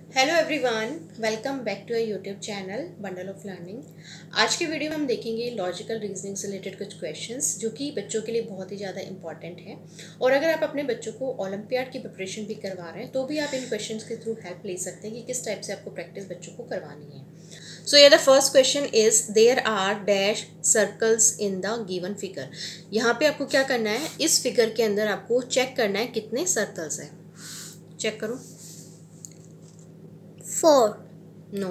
Hello everyone, welcome back to YouTube channel bundle of learning. आज के video में हम देखेंगे लॉजिकल रीजनिंग से रिलेटेड कुछ क्वेश्चंस जो कि बच्चों के लिए बहुत ही ज़्यादा इंपॉर्टेंट है। और अगर आप अपने बच्चों को ओलंपियाड की प्रिपरेशन भी करवा रहे हैं तो भी आप इन क्वेश्चंस के थ्रू हेल्प ले सकते हैं कि किस टाइप से आपको प्रैक्टिस बच्चों को करवानी है। सो ये the first question is there are dash circles in the given figure. यहाँ पे आपको क्या करना है, इस फिगर के अंदर आपको चेक करना है कितने सर्कल्स हैं। चेक करो। 4 नो,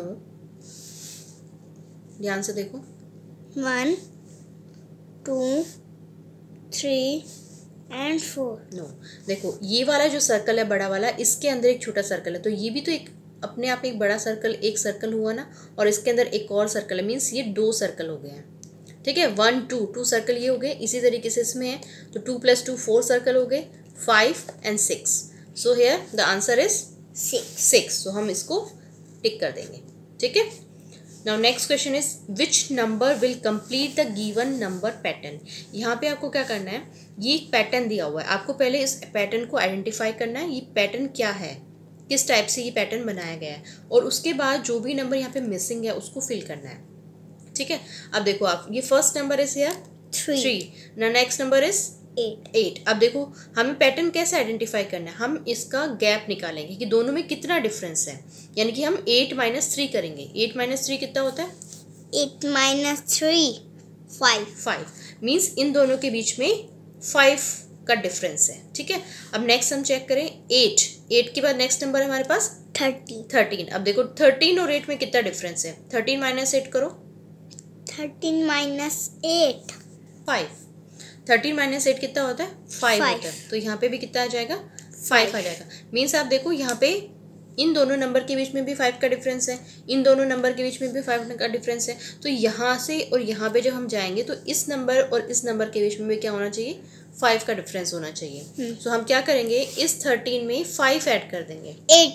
ध्यान से देखो। 1 2 3 and 4। नो, देखो ये वाला जो सर्कल है बड़ा वाला, इसके अंदर एक छोटा सर्कल है, तो ये भी तो एक अपने आप में एक बड़ा सर्कल, एक सर्कल हुआ ना, और इसके अंदर एक और सर्कल है, मीन्स ये 2 सर्कल हो गए हैं। ठीक है, 1 2 2 सर्कल ये हो गए। इसी तरीके से इसमें है तो 2 + 2 4 सर्कल हो गए, 5 and 6। So here the answer is 6। So हम इसको टिक कर देंगे। ठीक है, now next question is which number will complete the given number pattern. यहाँ पे आपको क्या करना है, ये एक पैटर्न दिया हुआ है, आपको पहले इस पैटर्न को आइडेंटिफाई करना है, ये पैटर्न क्या है, किस टाइप से ये पैटर्न बनाया गया है, और उसके बाद जो भी नंबर यहाँ पे मिसिंग है उसको फिल करना है। ठीक है, अब देखो आप, ये फर्स्ट नंबर इज हियर 3, ना नेक्स्ट नंबर इज 8। अब देखो हमें पैटर्न कैसे आइडेंटिफाई करना है, हम इसका गैप निकालेंगे कि दोनों में कितना डिफरेंस है, यानी कि हम 8 - 3 करेंगे। 8 - 3 कितना होता है? 8 - 3 5 मीन्स इन दोनों के बीच में 5 का डिफरेंस है। ठीक है, अब नेक्स्ट हम चेक करें 8 के बाद नेक्स्ट नंबर है हमारे पास 13। अब देखो 13 और 8 में कितना डिफरेंस है, 13 - 8 करो। 13 - 8 5। 13 - 8 कितना होता है? 5 होता है। तो यहाँ पे भी कितना आ जाएगा? 5 आ जाएगा। मीन्स आप देखो यहाँ पे इन दोनों नंबर के बीच में भी 5 का डिफरेंस है, इन दोनों नंबर के बीच में भी 5 का डिफरेंस है। तो यहाँ से और यहाँ पे जब हम जाएंगे तो इस नंबर और इस नंबर के बीच में भी क्या होना चाहिए? 5 का डिफरेंस होना चाहिए। सो हम क्या करेंगे, इस 13 में 5 ऐड कर देंगे,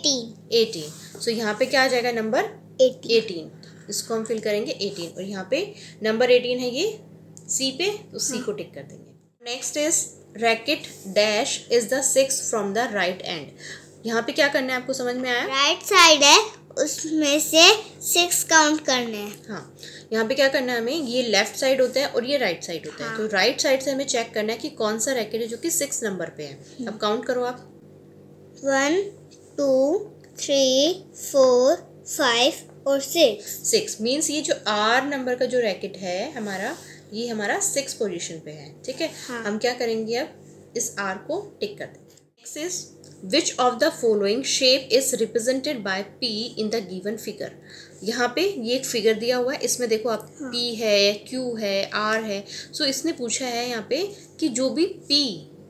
18। सो यहाँ पे क्या आ जाएगा नंबर? 18। इसको हम फिल करेंगे 18, और यहाँ पे नंबर 18 है ये सी पे, तो सी को टिक कर देंगे। Next is racket dash is the 6 from the right end. यहाँ पे क्या करना है, आपको समझ में आया? राइट साइड है, उसमें से 6 काउंट करने हैं। हाँ, यहाँ पे क्या करना है हमें, ये लेफ्ट साइड होता है और ये राइट साइड होता है। तो राइट साइड से हमें चेक करना है कि कौन सा रैकेट है जो कि 6 नंबर पे है। अब काउंट करो आप। 1 2 3 4 5 और 6 मीन्स ये जो आर नंबर का जो रैकेट है हमारा, ये हमारा 6 पोजीशन पे है। ठीक है, हम क्या करेंगे, अब इस आर को टिक कर देंगे। Next is which of the following shape is represented by P in the given figure. यहाँ पे ये एक फिगर दिया हुआ है, इसमें देखो आप पी है, क्यू है, आर है। सो इसने पूछा है यहाँ पे कि जो भी पी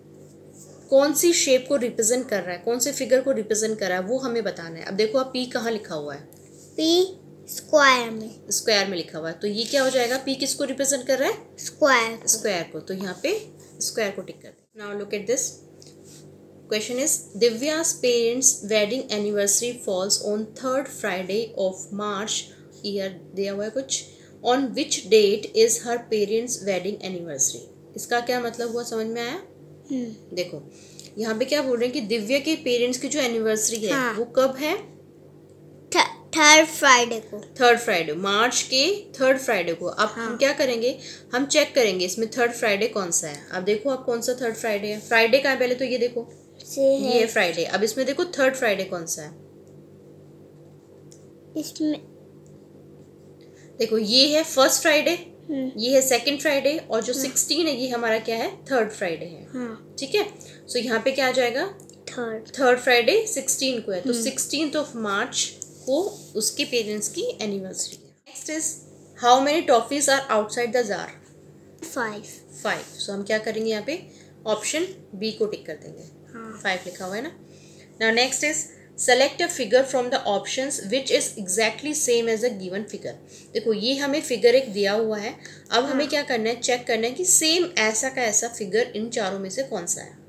कौन सी शेप को रिप्रेजेंट कर रहा है, कौन से फिगर को रिप्रेजेंट कर रहा है, वो हमें बताना है। अब देखो आप पी कहाँ लिखा हुआ है? पी स्क्वायर में लिखा हुआ है, तो ये क्या हो जाएगा? पी किसको रिप्रेजेंट कर रहा है? स्क्वायर को। तो यहाँ पे स्क्वायर को टिक कर दे। Now look at this question is Divya's parents wedding anniversary falls on 3rd Friday of March year दिया हुआ है कुछ। On which date is her parents wedding anniversary. इसका क्या मतलब हुआ, समझ में आया? देखो यहाँ पे क्या बोल रहे हैं कि दिव्या के पेरेंट्स की जो एनिवर्सरी है वो कब है? 3rd Friday को। 3rd Friday, मार्च के 3rd Friday को। अब हम क्या करेंगे, हम चेक करेंगे इसमें 3rd Friday कौन सा है। अब देखो आप कौन सा 3rd Friday है, फ्राइडे का है पहले तो ये देखो, ये है फ्राइडे। अब इसमें देखो 3rd Friday कौन सा है, इसमें देखो ये है 1st Friday, ये है 2nd Friday, और जो 16 है ये हमारा क्या है? 3rd Friday है। ठीक है, सो यहाँ पे क्या आ जाएगा? 3rd Friday 16 को है, तो 16th of March को उसके पेरेंट्स की एनिवर्सरी है। Next is how many toffees are outside the jar. 5। So हम क्या करेंगे, यहाँ पे ऑप्शन बी को टिक कर देंगे। 5 लिखा हुआ है ना। Now next is select a figure from the options which is exactly same as the given figure. देखो ये हमें फिगर एक दिया हुआ है, अब हमें क्या करना है, चेक करना है कि सेम ऐसा का ऐसा फिगर इन चारों में से कौन सा है।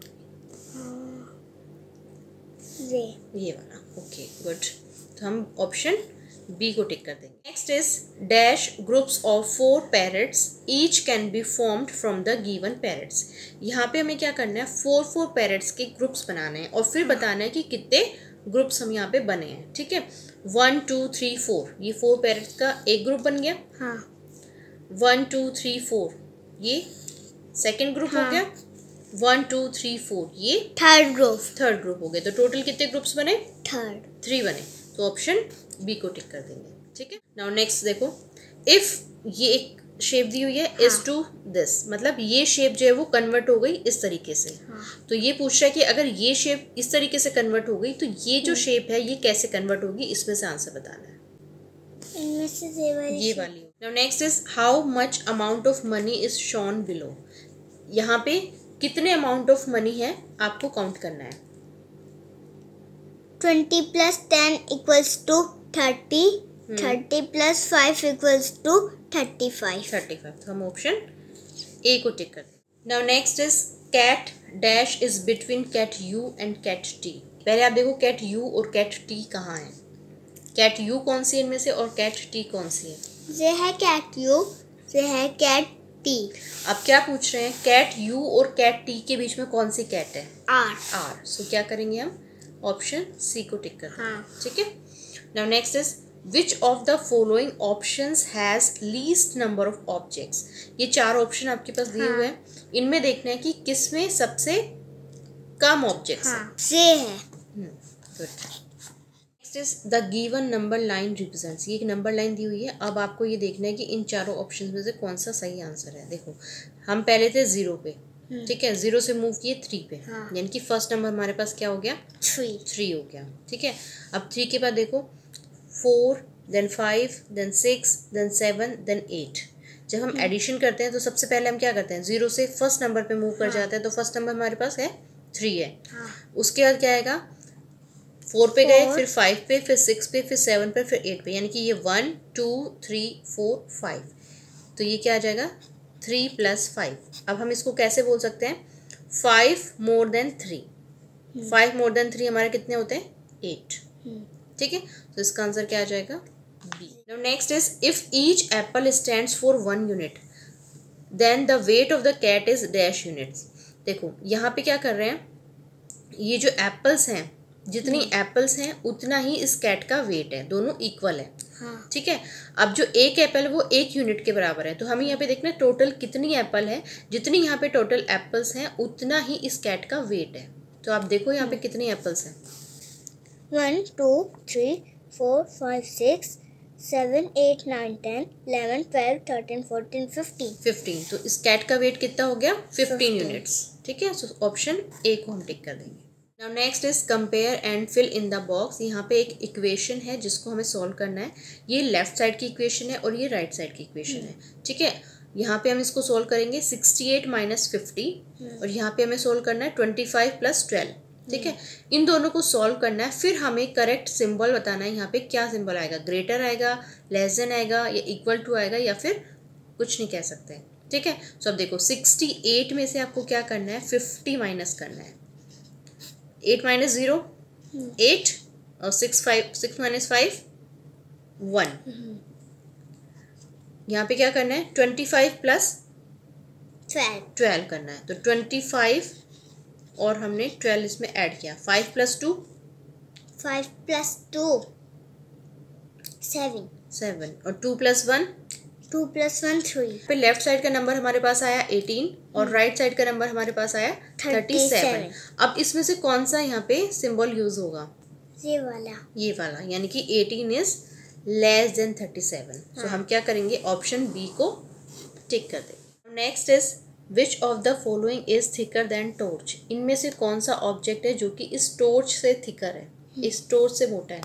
ये वाला। ओके गुड, तो हम ऑप्शन बी को टिक कर देंगे। Next is dash groups of 4 parrots each can be formed from the given parrots. यहाँ पे हमें क्या करना है, 4 पैरेट्स के ग्रुप्स बनाने हैं और फिर बताना है कि कितने ग्रुप्स हम यहाँ पे बने हैं, ठीक है। 1 2 3 4 ये 4 पैरेट्स का एक ग्रुप बन गया। हाँ 1 2 3 4 ये सेकेंड ग्रुप हो गया। 1 2 3 4 ये थर्ड ग्रुप हो गए। तो टोटल कितने ग्रुप्स बने? थर्ड 3 बने। तो ऑप्शन बी को टिक कर देंगे, ठीक है। नाउ नेक्स्ट देखो, इफ ये एक शेप दी हुई है इज टू दिस, मतलब ये शेप जो है वो कन्वर्ट हो गई इस तरीके से। तो ये पूछ रहा है कि अगर ये शेप इस तरीके से कन्वर्ट हो गई तो ये जो शेप है ये कैसे कन्वर्ट होगी, इसमें से आंसर बताना है। इनमें से ये वाली। Now next is how much amount of money is shown below. यहाँ पे कितने अमाउंट ऑफ मनी है आपको काउंट करना है। 20 + 10 = 30, 30 + 5 = 35। तो हम ऑप्शन ए को टिक करते हैं। Now next is cat dash is between cat U and cat T. पहले आप देखो कैट यू और कैट टी कहाँ है। कैट यू कौन सी है इनमें से और कैट टी कौन सी है? ये है कैट यू, ये है कैट टी। अब क्या पूछ रहे हैं, कैट यू और कैट टी के बीच में कौन सी कैट है? आर। सो क्या करेंगे हम, ऑप्शन सी को टिक करते हैं, हाँ। ठीक है। Now next is Which of the following options has least number of objects? ये 4 ऑप्शन आपके पास दिए हुए हैं, इनमें देखना है कि किसमें सबसे कम ऑब्जेक्ट्स हैं। ये है। Good. Next is the given number line represents. ये एक नंबर लाइन दी हुई है। अब आपको ये देखना है कि इन चारों ऑप्शन में से कौन सा सही आंसर है। देखो हम पहले थे 0 पे, ठीक है, 0 से मूव किए 3 पे, यानी कि फर्स्ट नंबर हमारे पास क्या हो गया? 3 हो गया, ठीक है। अब 3 के बाद देखो 4 then 5 then 6 then 7 then 8। जब हम एडिशन करते हैं तो सबसे पहले हम क्या करते हैं, 0 से फर्स्ट नंबर पे मूव कर जाते हैं। तो फर्स्ट नंबर हमारे पास है 3 है। उसके बाद क्या आएगा, 4 पे गए, फिर 5 पे, फिर 6 पे, फिर 7 पे, फिर 8 पे, यानी कि ये 1 2 3 4 5। तो ये क्या आ जाएगा, 3 + 5। अब हम इसको कैसे बोल सकते हैं, 5 more than 3। 5 more than 3 हमारे कितने होते हैं, 8, ठीक है। तो इसका आंसर क्या आ जाएगा, B. Now next is if each apple stands for 1 unit then the weight of the cat is dash units. देखो यहाँ पे क्या कर रहे हैं, ये जो एप्पल्स हैं, जितनी एप्पल्स हैं उतना ही इस कैट का वेट है, दोनों इक्वल है, ठीक है। अब जो एक एप्पल है वो 1 यूनिट के बराबर है। तो हमें यहाँ पे देखना है टोटल कितनी एप्पल है, जितनी यहाँ पे टोटल एप्पल्स हैं उतना ही इस कैट का वेट है। तो आप देखो यहाँ पे कितनी एप्पल्स हैं, 1 2 3 4 5 6 7 8 9 10 11 12 13 14 15। तो इस कैट का वेट कितना हो गया, 15 यूनिट्स, ठीक है। सो ऑप्शन ए को हम टिक कर देंगे। Now next is compare and fill in the box. यहाँ पे एक इक्वेशन है जिसको हमें सॉल्व करना है। ये लेफ्ट साइड की इक्वेशन है और ये राइट साइड की इक्वेशन है, ठीक है। यहाँ पे हम इसको सॉल्व करेंगे 68 - 50 और यहाँ पे हमें सॉल्व करना है 25 + 12, ठीक है। इन दोनों को सॉल्व करना है, फिर हमें करेक्ट सिंबल बताना है। यहाँ पे क्या सिंबल आएगा, ग्रेटर आएगा, लेस देन आएगा, या इक्वल टू आएगा, या फिर कुछ नहीं कह सकते, ठीक है। सो अब देखो 68 में से आपको क्या करना है, 50 माइनस करना है। 8 - 0 8 और 6 - 5 1। यहाँ पे क्या करना है, 25 + 12 करना है। तो 25 और हमने 12 इसमें ऐड किया, 5 + 2 7 और 2 + 1 3। पे लेफ्ट साइड का नंबर हमारे पास आया 18 और राइट साइड का नंबर हमारे पास आया 37। अब इसमें से कौन सा यहाँ पे सिंबल यूज होगा, ये वाला, यानी कि 18 इज लेस देन 37। सो हम क्या करेंगे, ऑप्शन बी को टिक कर देंगे। Next is which of the following is thicker than torch. इनमें से कौन सा ऑब्जेक्ट है जो कि इस टॉर्च से थिकर है, इस टॉर्च से मोटा है,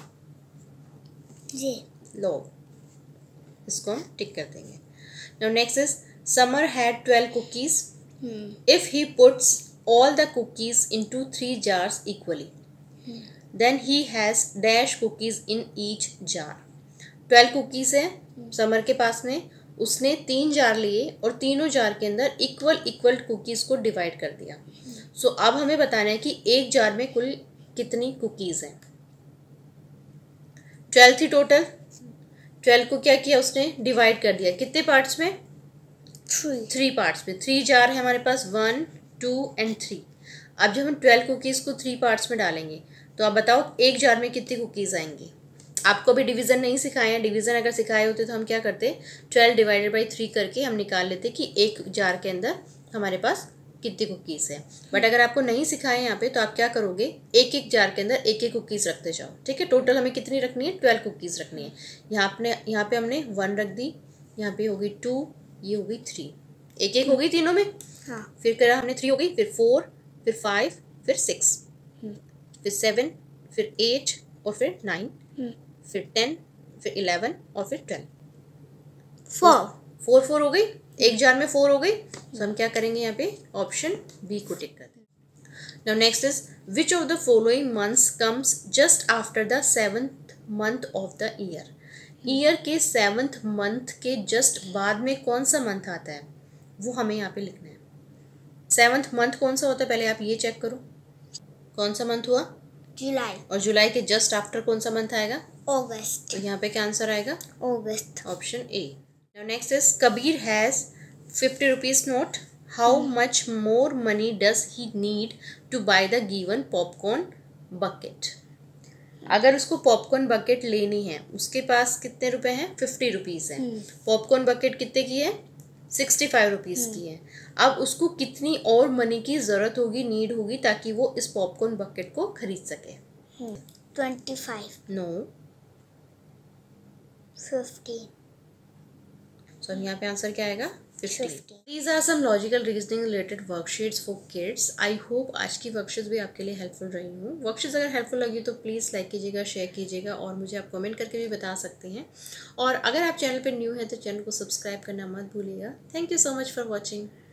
लो, इसको हम टिक कर देंगे। Now next is Samar had 12 cookies if he puts all the cookies into 3 jars equally then he has dash cookies in each jar. 12 cookies है समर के पास में, उसने 3 जार लिए और तीनों जार के अंदर इक्वल कुकीज़ को डिवाइड कर दिया। सो अब हमें बताना है कि एक जार में कुल कितनी कुकीज़ हैं। 12 थी टोटल, 12 को क्या किया उसने, डिवाइड कर दिया, कितने पार्ट्स में, 3 पार्ट्स में। 3 जार है हमारे पास, 1 2 एंड 3। अब जब हम 12 कुकीज़ को 3 पार्ट्स में डालेंगे तो आप बताओ एक जार में कितनी कुकीज़ आएंगी। आपको भी डिवीज़न नहीं सिखाए हैं, डिवीज़न अगर सिखाए होते तो हम क्या करते, 12 डिवाइडेड बाई 3 करके हम निकाल लेते कि एक जार के अंदर हमारे पास कितनी कुकीज़ है। बट अगर आपको नहीं सिखाए यहाँ पे तो आप क्या करोगे, एक एक जार के अंदर एक एक कुकीज़ रखते जाओ। ठीक है, टोटल हमें कितनी रखनी है, 12 कुकीज़ रखनी है। यहाँ पे हमने 1 रख दी, यहाँ पे होगी 2, ये होगी 3, एक एक होगी तीनों में। हाँ। फिर करा हमने 3 हो गई, फिर 4, फिर 5, फिर 6, फिर 7, फिर 8 और फिर 9, फिर 10, फिर 11 और फिर 12। 4 हो गई, एक जार में 4 हो गई। तो हम क्या करेंगे यहाँ पे ऑप्शन बी को टिक कर देंगे। Now next is which of the following months comes just after the 7th month of the year. Year के 7th मंथ के जस्ट बाद में कौन सा मंथ आता है वो हमें यहाँ पे लिखना है। 7th मंथ कौन सा होता है पहले आप ये चेक करो, कौन सा मंथ हुआ, जुलाई। और जुलाई के जस्ट आफ्टर कौन सा मंथ आएगा, अगस्त। तो यहाँ पे क्या आंसर आएगा, August, option A. Now next is Kabir has 50 rupees note, how much more money does he need to buy the given popcorn bucket. अगर उसको पॉपकॉर्न बकेट लेनी है, उसके पास कितने रुपए हैं, 50 रुपीज़ है। पॉपकॉर्न बकेट कितने की है, 65 रुपीज़ की है। अब उसको कितनी और मनी की ज़रूरत होगी, नीड होगी, ताकि वो इस पॉपकॉर्न बकेट को खरीद सके। 25, नो, 50। सो यहाँ पे आंसर क्या आएगा, 50। These are some logical reasoning related worksheets for kids. I hope आज की वर्कशीट्स भी आपके लिए हेल्पफुल रही हूँ। वर्कशीट्स अगर हेल्पफुल लगी तो प्लीज़ लाइक कीजिएगा, शेयर कीजिएगा, और मुझे आप कमेंट करके भी बता सकते हैं। और अगर आप चैनल पर न्यू हैं तो चैनल को सब्सक्राइब करना मत भूलिएगा। Thank you so much for watching.